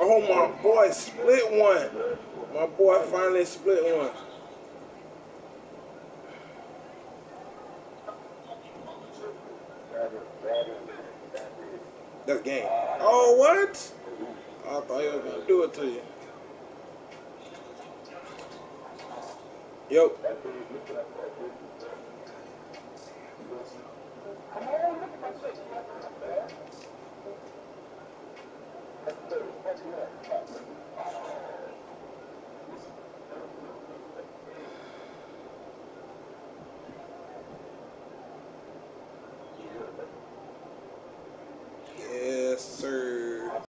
Oh, my boy split one. My boy finally split one. That's game. Oh, what? I thought he was going to do it to you. Yo.